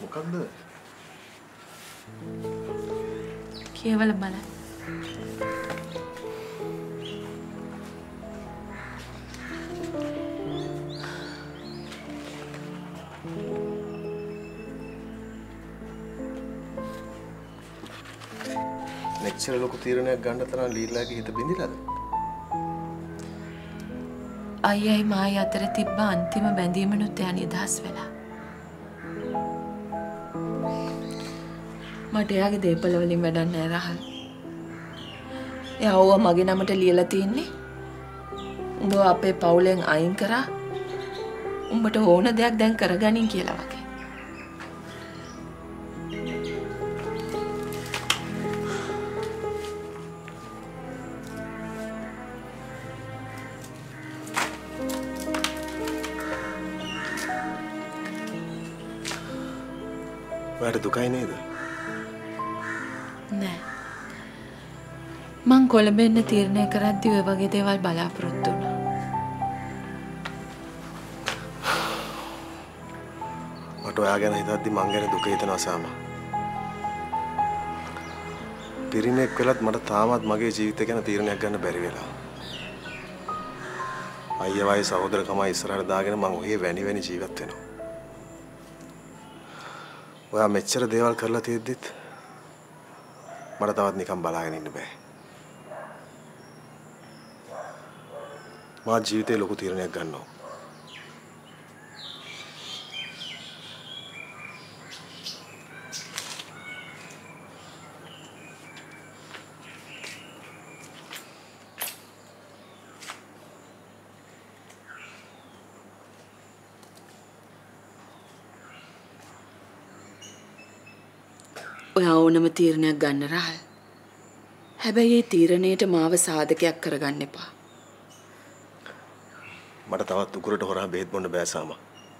මොකක්ද? කියවල බලන්න. මෙච්චර ලොකු තීරණයක් ගන්න තරම් ලීලාගේ හිත බිඳිලාද? අයියයි මායි අතර තිබ්බ අන්තිම බැඳීමනුත් එයා නිදහස් වෙලා. මට එයාගේ දේපල වලින් වැඩක් නෑ රහල්. එයා ඕවා මගේ නමට ලියලා තින්නේ. උඹ අපේ පවුලෙන් අයින් කරා. උඹට ඕන දෙයක් දැන් කරගනින් කියලා වගේ. ඔයාට දුකයි නේද? නෑ. මං කොළඹ එන්න තීරණය කරද්දී ඔය වගේ දේවල් බලාපොරොත්තු වුණා. මට ඔයා ගැන හිතද්දි මං ගැන දුක හිතෙනවා සාමා. පිරිමෙක් වෙලත් මට තාමත් මගේ ජීවිතය ගැන තීරණයක් ගන්න බැරි වෙලා. අයියා වයි සහෝදරකමයි ඉස්සරහට දාගෙන මං ඔහේ වැනි ජීවත් වෙනවා. ඔයා මෙච්චර දේවල් කරලා තියෙද්දිත් මට තවත් නිකන් බලාගෙන ඉන්න බෑ. මා ජීවිතේ ලොකු තීරණයක් ගන්නවා. ඔයා ඕනම තීරණයක් ගන්න රහල්. හැබැයි ඒ තීරණයට මාව සාධකයක් කරගන්න එපා. මට තවත් උකුරට හොරා බෙහෙත් බොන්න බෑ සාමා.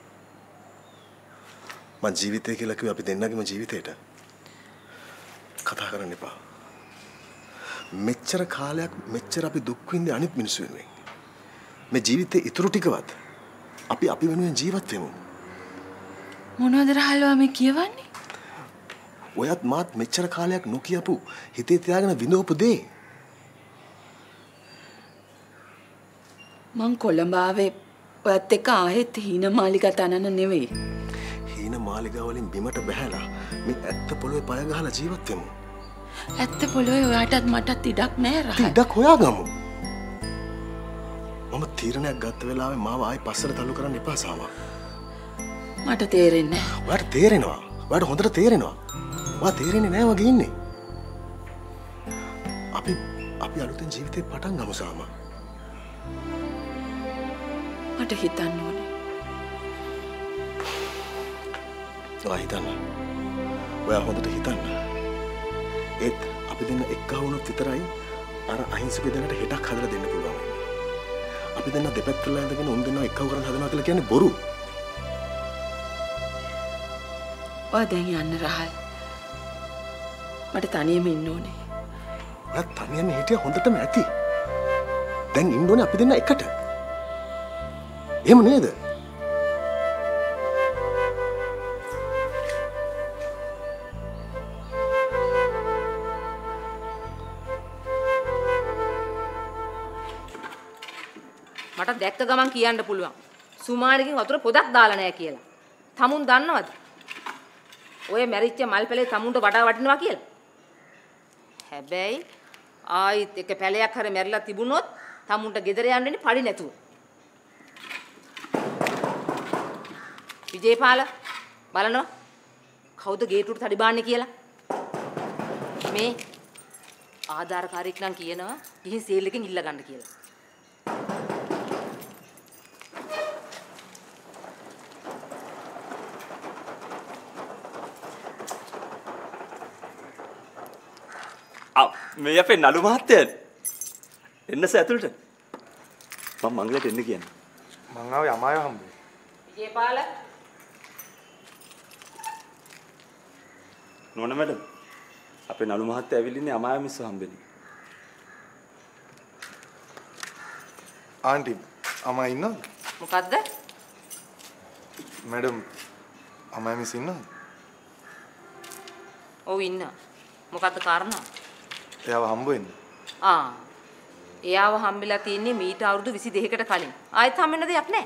මං ජීවිතය කියලා කිව්ව අපි දෙන්නගේම ජීවිතේට කතා කරන්න එපා. මෙච්චර කාලයක් මෙච්චර අපි දුක් විඳි අනිත් මිනිස්සු වෙනුවෙන්. මේ ජීවිතේ ඉතුරු ටිකවත් අපි වෙනුවෙන් ජීවත් වෙමු. මොනවද රහල් මේ කියවන්නේ? ඔයත් මාත් මෙච්චර කාලයක් නොකියපු හිතේ තියාගෙන විඳවපු දේ. මං කොළඹ ආවේ ඔයත් එක්ක ආයෙත් හීන මාලිගා තනන්න නෙවෙයි. හීන මාලිගා වලින් බිමට බහැලා මේ ඇත්ත පොළොවේ පය ගහලා ජීවත් වෙමු. ඇත්ත පොළොවේ ඔයාටත් මටත් ඉඩක් නෑ රහල්. ඉඩක් හොයාගමු. මම තීරණයක් ගත්ත වෙලාවේ මාව ආයෙ පස්සට තල්ලු කරන්න එපා සාමා. මට තේරෙන්නේ නෑ. ඔයාට තේරෙනවා. ඔයාට හොඳට තේරෙනවා. ඔයා තේරෙන්නේ නෑ වගේ ඉන්නේ. අපි අලුතෙන් ජීවිතේ පටන් ගමු සාමා. මට හිතන්න ඕනේ. ඔයා හිතන්න. ඔයා හොඳට හිතන්න. ඒත් අපි දෙන්න එක්ක වුණොත් විතරයි අර අහිංසක දෙන්නට හෙටක් හදලා දෙන්න පුළුවන්. අපි දෙන්න දෙපැත්තලා ඉඳගෙන උන් දෙන්නා එක්කව කරන් හදනවා කියලා කියන්නේ බොරු. ඔයා දැන් යන්න රහල්. මට තනියම ඉන්න ඕනේ. ඔයා තනියම හිටියා හොඳටම ඇති. දැන් ඉන්න ඕනේ අපි දෙන්න එකට. එහෙම නේද? මට දැක්ක ගමන් කියන්න පුළුවන්. සුමානකින් වතුර පොදක් දාලා නැහැ කියලා. තමුන් දන්නවද? ඔය මැරිච්ච මල්පැලේ තමුන්ට වඩා වටිනවා කියලා. හැබැයි ආයිත් එක පැලයක් හරි මැරිලා තිබුණොත් තමුන්ට ගෙදර යන්න ඉන්නේ පඩි නැතුව. විජේපාල බලනවා කවුද ගේට්ටුවට තඩි බාන්නේ කියලා. මේ ආධාරකාරයෙක් නම් කියනවා ගිහින් සීල් එකෙන් ඉල්ල ගන්න කියලා. මේ අපේ නළු මහත්තයන් එන්නස ඇතුළට මම මංගලට එන්න කියන්නේ මං ආවේ අමායව හම්බුනේ විජේපාල නෝන මැඩම් අපේ නළු මහත්තයා ඇවිල්ලා ඉන්නේ අමායව මිස් හම්බෙන්න ආන්ටි අමා ඉන්නවද මොකද්ද මැඩම් අමායව මිස් ඉන්නවද ඔව් ඉන්න. මොකද්ද කාරණා? එයාව හම්බ වෙන්න. එයාව හම්බෙලා තින්නේ මීට අවුරුදු 22කට කලින්. ආයෙත් හම්බෙන්න දෙයක් නැහැ.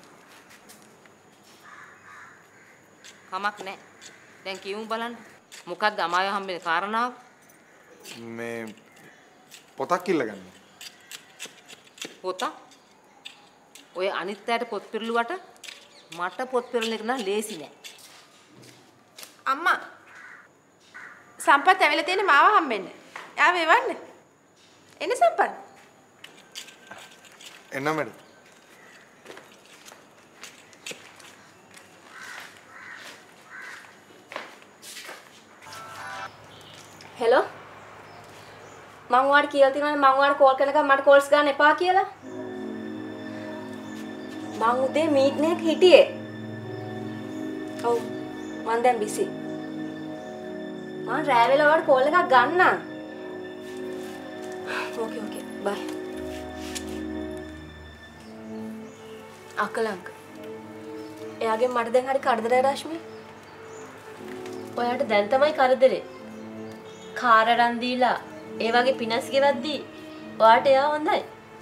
කමක් නැහැ. දැන් කියමු බලන්න. මොකද්ද අමාය හම්බෙන්නේ කාරණාව? මේ පොතක් ඉල්ලගන්න. පොත? ඔය අනිත් අයට පොත් පිරළුවට මට පොත් පිරලන එක නම් ලේසි නෑ. අම්මා සම්පත් ඇවිල්ලා තියෙන්නේ මාව හම්බෙන්න. එයා වෙවන්න. එන්න සම්පත්. එන්න මැඩම්. හෙලෝ මං ඔයාලට කියලා තියෙනවානේ මං ඔයාලට කෝල් කරනකම් මට කෝල්ස් ගන්න එපා කියලා. මං උදේ මීටින් එකක හිටියේ. ඔව් මං දැන් බිසි. මං රෑ වෙලා ඔයාලට කෝල් එකක් ගන්නම්. ඕකේ බයි. අකලංක. එයාගෙන් මට දැන් හරි කරදරයි රශ්මි. ඔයාට දැන් තමයි කරදරේ. කාර් අරන් දීලා ඒ වගේ පිනස් ගෙවද්දී ඔයාට එයා හොඳයි.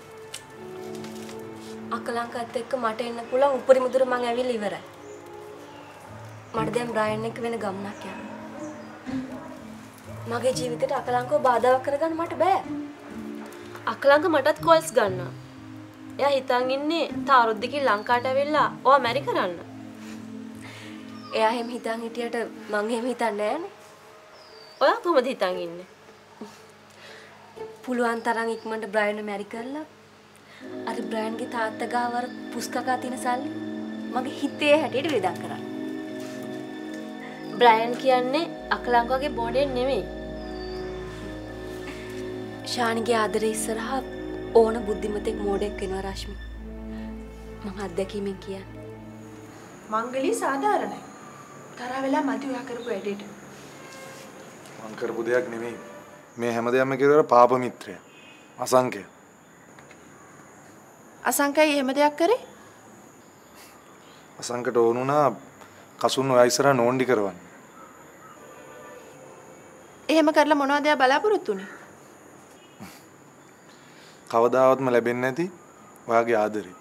අකලංකත් එක්ක මට එන්න පුළුවන් උපරිම දුර මං ඇවිල්ලා ඉවරයි. මට දැන් බ්‍රයන් එක්ක වෙන ගමනක් යන්න. මගේ ජීවිතේට අකලංකව බාධාවක් කරගන්න මට බෑ. අකලංක මටත් කෝල්ස් ගන්නවා. එයා හිතන් ඉන්නේ තාරුද්දිකින් ලංකාවට ඇවිල්ලා ඔයා මැරි කරන්න. එයා හැම හිතන් හිටියට මං එහෙම හිතන්නේ නෑනේ. ඔයා කොහොමද හිතන් ඉන්නේ? පුළුවන් තරම් ඉක්මනට බ්‍රයන්ව මැරි කරලා අර බ්‍රයන්ගේ තාත්තා ගාව අර පුස්කකා තියෙන සල්ලි මගේ හිතේ හැටියට වියදම් කරා. බ්‍රයන් කියන්නේ අකලංක වගේ බොඩේ නෙමෙයි. ශානිගේ ආදරේ ඉස්සරහා ඕන බුද්ධිමතෙක් මෝඩෙක් වෙනවා රශ්මි. මම අත්දැකීමෙන් කියන්නේ. මංගලී සාධාරණයි. තරහ වෙලා මති ඔයා කරපු වැඩේට. මං කරපු දෙයක් නෙමෙයි. මේ හැමදේම කෙරුවා පාප මිත්‍රයා. අසංකය. අසංකයි එහෙම දෙයක් කරේ? අසංකට ඕනුණා කසුන් ඔය ඉස්සරහා නෝන්ඩි කරවන්න. එහෙම කරලා මොනවද එයා බලාපොරොත්තු වෙන්නේ? කවදාවත්ම ලැබෙන්නේ නැති ඔයාගේ ආදරේ.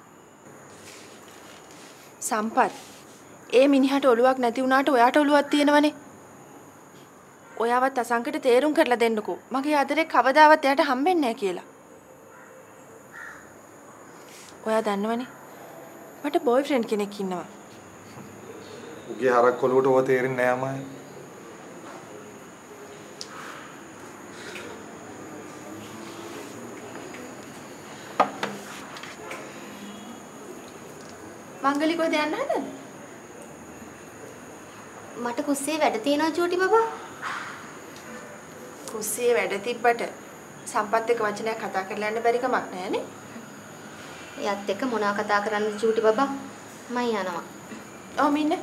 සම්පත් ඒ මිනිහට ඔලුවක් නැති වුණාට ඔයාට ඔලුවක් තියෙනවනේ. ඔයාවත් අසංකට තේරුම් කරලා දෙන්නකෝ. මගේ ආදරේ කවදාවත් එයාට හම්බෙන්නේ නැහැ කියලා. ඔයා දන්නවනේ මට බොයිෆ්‍රෙන්ඩ් කෙනෙක් ඉන්නවා. උගේ හරක් කොළුවට ඔව තේරෙන්නේ නෑ අමායි. මංගලි කොහෙද යන්න හදන්නේ? මට කුස්සියේ වැඩ තියෙනවා චූටි බබා. කුස්සියේ වැඩ තිබ්බට සම්පත් එක්ක වචනයක් කතා කරලා යන්න බැරි කමක් නැහැනේ. එයත් එක්ක මොනවා කතා කරන්නද චූටි බබා? මම යනවා. ඔව් මින්න.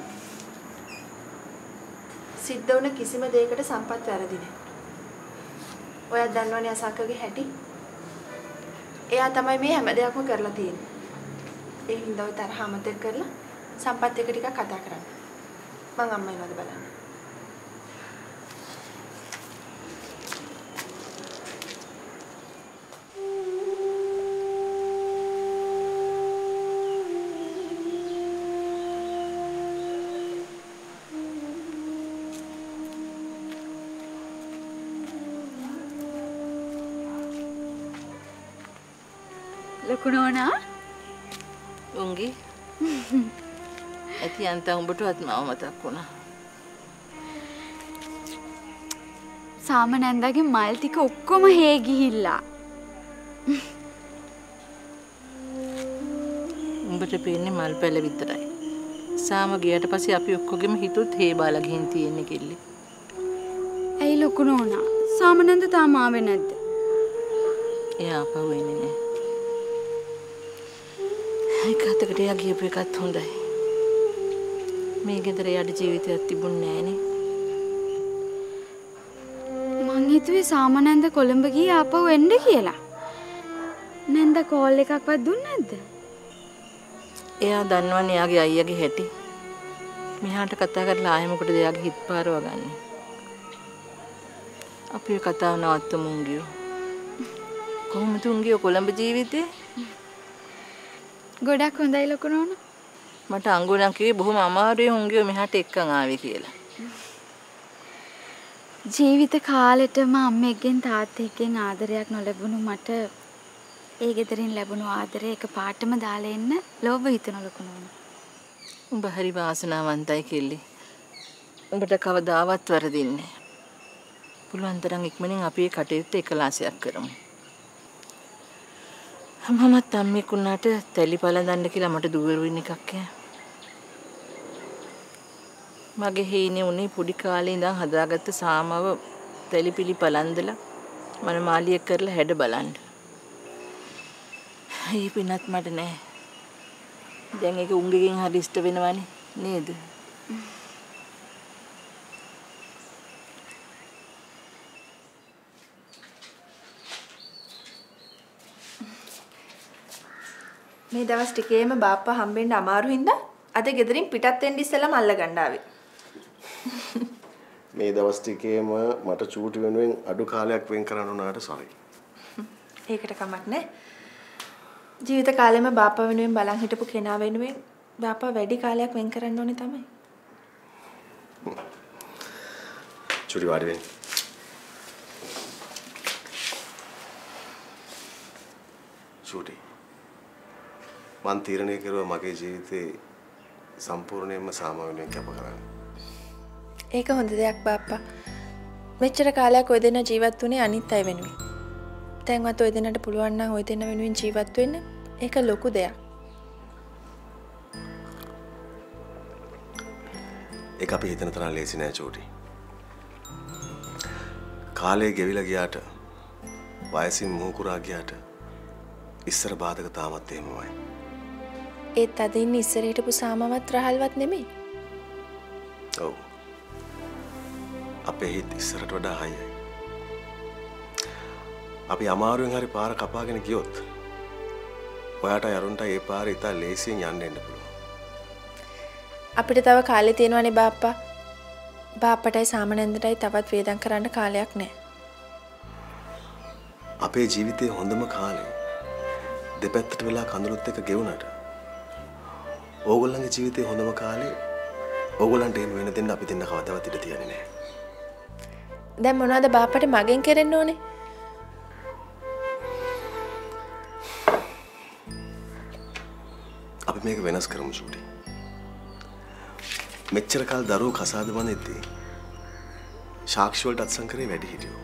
සිද්ධ වුණ කිසිම දෙයකට සම්පත් වැරදි නැහැ. ඔයා දන්නවනේ අසංකගේ හැටි. එයා තමයි මේ හැම දෙයක්ම කරලා තියෙන්නේ. ඒ හින්දා ඔය තරහ අමතක කරලා සම්පත් එක්ක ටිකක් කතා කරන්න. මං අම්මා එනවද බලන්න. ලොකු නෝනා උංගි ඇති අන්ත උඹටවත් මාව මතක් වුණා. සාමනන්දගේ මල් ටික ඔක්කොම හේ ගිහිල්ලා. උඹට පේන්නේ මල් පැල විතරයි. සාම ගියට පස්සේ අපි ඔක්කොගෙම හිතුත් හේ බාලා ගිහින් තියෙන්නේ කිල්ලි. ඇයි ලොකු නෝනා සාමනන්ද තාම ආවේ නැද්ද? එයා ආපහු එන්නේ නැහැ. ඒකටකට එයා ගියපු එකත් හොඳයි. මේ ගෙදර යාට ජීවිතයක් තිබුණේ නැහනේ. මං හිතුවේ සාමනන්ද කොළඹ ගියේ ආපහු එන්න කියලා. නැන්ද කෝල් එකක්වත් දුන්නේ නැද්ද? එයා දන්නවනේ එයාගේ අයියාගේ හැටි. මෙහාට කතා කරලා ආයෙ මොකටද එයාගේ හිත් පාරව ගන්න. අපේ කතාව නවත්තමු උංගියෝ. කොහොමද උංගියෝ කොළඹ ජීවිතේ? ගොඩක් හොඳයි ලොකු නෝනා. මට අඟුණන් කිව්වේ බොහොම අමාරුයි උංගියෝ මෙහාට එක්කන් ආවේ කියලා. ජීවිත කාලෙටම අම්මෙක්ගෙන් තාත්තෙක්ගෙන් ආදරයක් නොලැබුණු මට ඒ ගෙදරින් ලැබුණු ආදරය එක පාටම දාලා එන්න ලෝභ හිතෙන ලොකු නෝනා. උඹ හරි වාසනාවන්තයි කෙල්ලි. උඹට කවදාවත් වරදින්නේ. පුළුවන් තරම් ඉක්මනින් අපි මේ කටයුත්ත එකලාසයක් කරමු. මමත් අම්මෙකුණාට තැලි පළඳන්න කියලා මට දුවරුවින් එකක් ඈ. මගේ හේනේ උනේ පොඩි කාලේ ඉඳන් හදාගත්ත සාමව තැලිපිලි පළඳලා මනමාලියක් කරලා හැඩ බලන්න. ඒ පිනත් මට නෑ. දැන් ඒක උංගෙකින් හරි ඉෂ්ට වෙනවනේ නේද? මේ දවස් ටිකේම බාප්පා හම්බෙන්න අමාරු හින්දා අද ගෙදරින් පිටත් වෙන්න ඉස්සෙල්ලාම අල්ල ගන්න ආවේ. මේ දවස් ටිකේම මට චූටි වෙනුවෙන් අඩු කාලයක් වෙන් කරන්න උනාට සෝරි. ඒකට කමක් නැහැ. ජීවිත කාලෙම බාප්පා වෙනුවෙන් බලන් හිටපු කෙනා වෙනුවෙන් බාප්පා වැඩි කාලයක් වෙන් කරන්න ඕනේ තමයි. චූටි වාඩි වෙන්න. චූටි මන් තීරණය කරුවා මගේ ජීවිතේ සම්පූර්ණයෙන්ම සාම වෙනුවෙන් කැප කරන්න. ඒක හොඳ දෙයක් බාප්පා. මෙච්චර කාලයක් ඔය දෙන්න ජීවත් වුණේ අනිත් අය වෙනුවෙන්. දැන්වත් ඔය දෙන්නට පුළුවන් නම් ඔය දෙන්න වෙනුවෙන් ජීවත් වෙන්න ඒක ලොකු දෙයක්. ඒක අපි හිතන තරම් ලේසි නෑ චූටි. කාලේ ගෙවිලා ගියාට වයසින් මුහුකුරා ගියාට ඉස්සර බාධක තාමත් එහෙමමයි. ඒත් අද ඉන්නේ ඉස්සර හිටපු සාමවත් රහල්වත් නෙමෙයි. ඔව්. අපේ හිත ඉස්සරට වඩා හයයි. අපි අමාරුවෙන් හරි පාර කපාගෙන ගියොත් ඔයාට අරුන්ට ඒ පාරේ ඉතා ලේසියෙන් යන්න එන්න පුළුවන්. අපිට තව කාලේ තියෙනවනේ බාප්පා. බාප්පටයි සාමනන්දටයි තවත් වේදම් කරන්න කාලයක් නැහැ. අපේ ජීවිතයේ හොඳම කාලේ දෙපැත්තට වෙලා කඳුළුත් එක්ක ගෙවුනට ඕගොල්ලන්ගේ ජීවිතයේ හොඳම කාලේ ඕගොල්ලන්ට එහෙම වෙන දෙන්න අපි දෙන්න කවදාවත් ඉඩ තියන්නේ නැහැ. දැන් මොනවද බාප්පට මගෙන් කරන්න ඕනේ? අපි මේක වෙනස් කරමු චූටි. මෙච්චර කාල දරුවෝ කසාද බඳෙද්දී සාක්ෂි වලට අත්සන් කරේ වැඩි හිටියෝ.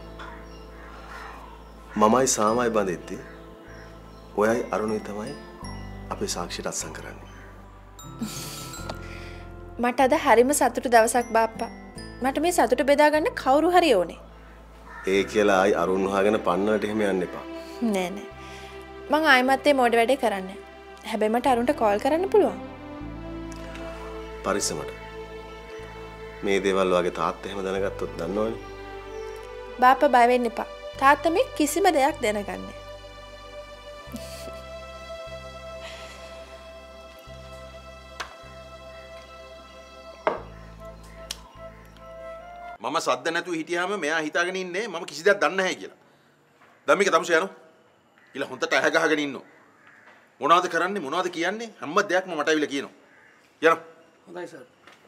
මමයි සාමයි බඳෙද්දී ඔයයි අරුණයි තමයි අපේ සාක්ෂියට අත්සන් කරන්නේ. මට අද හරිම සතුටු දවසක් බාප්පා. මට මේ සතුට බෙදා ගන්න කවුරු හරි ඕනේ. ඒ කියලා ආයි අරුණ වහගෙන පන්නලට එහෙම යන්න එපා. නෑ නෑ. මං ආයිමත් මේ මොඩ වැඩේ කරන්නේ. හැබැයි මට අරුණට කෝල් කරන්න පුළුවන්. පරිස්සමට. මේ දේවල් වගේ තාත්තා එහෙම දැනගත්තොත් දන්නවනේ. බාප්පා බය වෙන්න එපා. තාත්තා මේ කිසිම දෙයක් දැනගන්නේ. මම සද්ද නැතුව හිටියාම මෙයා හිතාගෙන ඉන්නේ මම කිසි දෙයක් දන්නේ නැහැ කියලා. දැන් මේක තමසු යනවා. ඊළ හොඳට ඇහ ගහගෙන ඉන්නවා. මොනවද කරන්නේ මොනවද කියන්නේ හැම දෙයක්ම මට අවිල කියනවා. යනවා. හොඳයි සර්.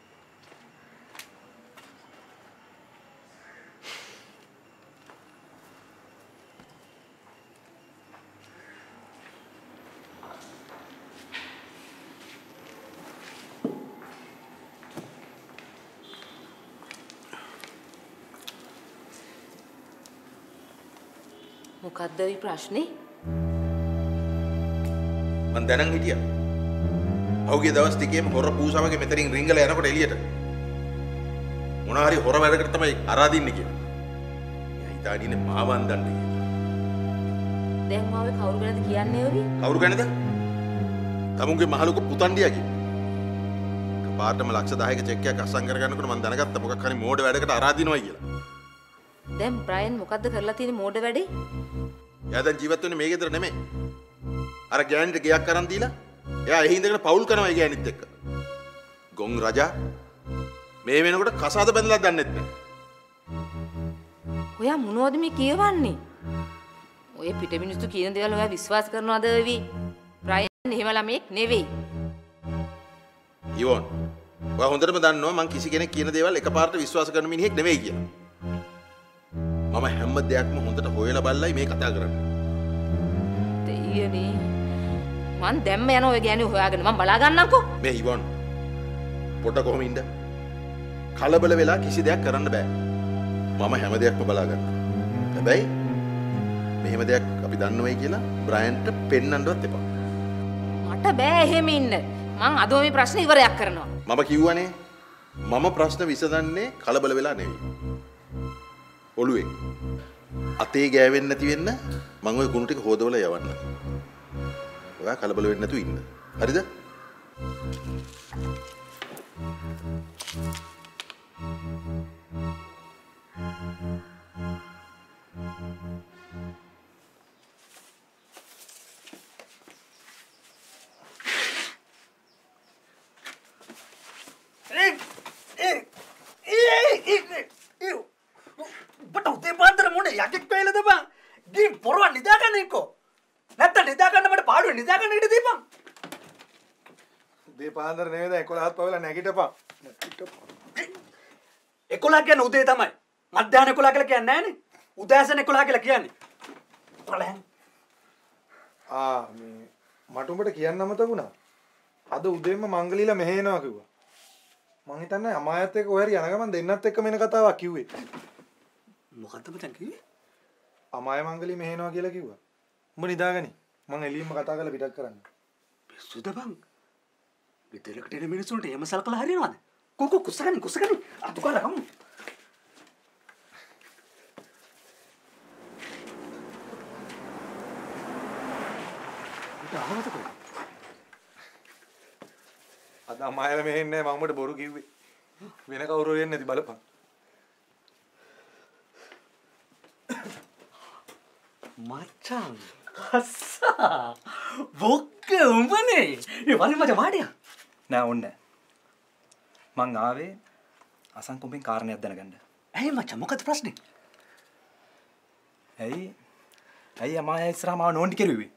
මොකද්ද මේ ප්‍රශ්නේ? මං දැනන් හිටියා. අවුගේ දවස් ටිකේම හොර පූසාවගේ මෙතනින් රිංගලා යනකොට එළියට මොන හරි හොර වැඩකට තමයි අරාදින්නේ කියලා. එයා හිතාගෙන මාව අන්දන්නේ. දැන් මාවේ කවුරු ගැනද කියන්නේ ඔවි? කවුරු ගැනද? තමුන්ගේ මහලුක පුතණ්ඩියාගේ. පාටම ලක්ෂ 10ක චෙක් එකක් අස්සම් කරගන්නකොට මම දැනගත්තා මොකක් හරි මෝඩ වැඩකට අරාදිනවා කියලා. දැන් බ්‍රයන් මොකද්ද කරලා තියෙන්නේ මෝඩ වැඩේ? එයා දැන් ජීවත් වෙන්නේ මේ ගෙදර නෙමෙයි. අර ගෑනිට ගයක් අරන් දීලා එයා එහි ඉඳගෙන පවුල් කරනවා ඒ ගෑනිත් එක්ක. ගොන් රජා මේ වෙනකොට කසාද බැඳලා දන්නෙත් නෑ. ඔයා මොනවද මේ කියවන්නේ? ඔය පිට මිනිස්සු කියන දේවල් ඔයා විශ්වාස කරනවද වෙවි? බ්‍රයන් එහෙම ළමෙක් නෙවෙයි. ඉවෝන් ඔයා හොඳටම දන්නවා මං කිසි කෙනෙක් කියන දේවල් එකපාරට විශ්වාස කරන මිනිහෙක් නෙවෙයි කියලා. මම හැම දෙයක්ම හොඳට හොයලා බලලයි මේ කතා කරන්නේ. දෙයියනේ. මං දැම්ම යන ඔය ගෑණි හොයාගෙන මං බලා ගන්නම්කෝ. මේ ඉවෝන් පොඩ කොහොම ඉන්න? කලබල වෙලා කිසි දෙයක් කරන්න බෑ. මම හැම දෙයක්ම බලා ගන්නවා. හැබැයි මෙහෙම දෙයක් අපි දන්නවයි කියලා බ්‍රයන්ට පෙන්නන්නවත් එපා. මට බෑ එහෙම ඉන්න. මං අදම මේ ප්‍රශ්නේ ඉවරයක් කරනවා. මම කිව්වනේ මම ප්‍රශ්න විසඳන්නේ කලබල වෙලා නෙවෙයි. ඔළුවේ අතේ ගෑවෙන්නේ නැති වෙන්න මම ওই කුණු ටික හොදවලා යවන්න. ඔයා කලබල වෙන්නේ නැතුව ඉන්න. හරිද? බට උදේ පාන්දර මොනේ යකෙක් පෙළද බං ගින් පොරවන් නිදා ගන්න එක්කෝ නැත්තම් නිදා ගන්න මට පාඩුවේ නිදා ගන්න ඉඩ දීපන් උදේ පාන්දර නෙවෙයිද 11ත් පවෙලා නැගිටපන් 11 කියන්නේ උදේ තමයි මධ්‍යහන 11 කියලා කියන්නේ නැහනේ උදෑසන 11 කියලා කියන්නේ බලන්න මේ මට උඹට කියන්න අමතකුණා අද උදේම මංගලීලා මෙහෙ එනවා කිව්වා මං හිතන්නේ අමායත් එක්ක ඔය හරි යන ගමන් දෙන්නත් එක්ක මෙන්න කතාවක් කිව්වේ මොකද්ද මචං කිව්වේ අමාය මංගලී මෙහෙ එනවා කියලා කිව්වා උඹ නිදාගනි මං එළියෙම කතා කරලා පිටත් කරන්න පිස්සුද බං ගෙදරකට එන මිනිස්සුන්ට එහෙම සලකලා හරියනවද කොකෝ කුසගනි අතු කාලා කමු අද අමායල මෙහෙ ඉන්නේ මම උඹට බොරු කිව්වේ වෙන කවුරු වෙන්නේ නැති බලපන් මචං අස්සා බොක්ක උඹනේ ඒ වරි මචං වාඩියා නෑ ඕන්නේ මං ආවේ අසංකොම්බෙන් කාරණයක් දැනගන්න. ඇයි මචං මොකද ප්‍රශ්නේ? ඇයි අමාය ඉස්සරහා මාව නෝන්ඩි කෙරුවේ?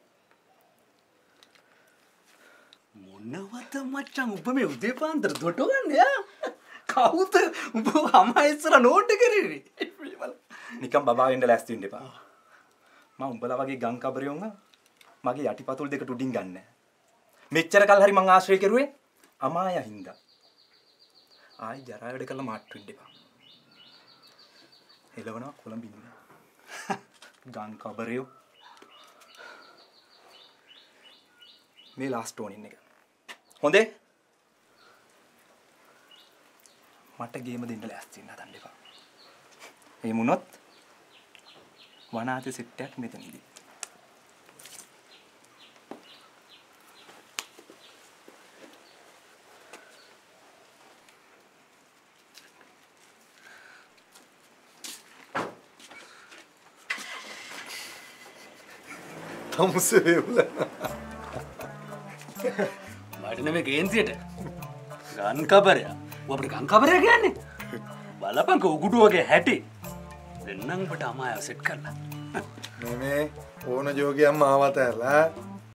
මොනවද මචං උඹ මේ උදේ පාන්දර දොට ගන්න යා? කවුද උඹ අමාය ඉස්සරහා නෝන්ඩි කෙරුවේ? නිකන් බබා වෙන්න ලෑස්ති වෙන්න එපා. මම උඹලා වගේ ගම් කබරියොන්ව මගේ යටිපතුල් දෙකට උඩින් ගන්න. මෙච්චර කල් හරි මං ආශ්‍රය කෙරුවේ අමාය හින්දා. ආයි ජරා වැඩ කළා මාට්ටු වෙන්න එපා. එළවනවා කොළඹින්න. ගම් කබරියෝ. මේ ලාස්ට් ටෝනින් එක. හොඳේ? මට ගේම දෙන්න ලෑස්ති වෙන්න හදන්න එපා. ඒ මොනොත් වනාතේ සෙට් එකක් මෙතනදී. තමුසේ වේවල. මට නෙමෙයි කේන්සියට. ගන් කබරයා. ඔබට ගන් කබරයා කියන්නේ? බලපං උගුඩු වගේ හැටි. දෙන්නම් ඔබට අමාය සෙට් කරලා. මේ ඕන ජෝගියම් ආවත ඇරලා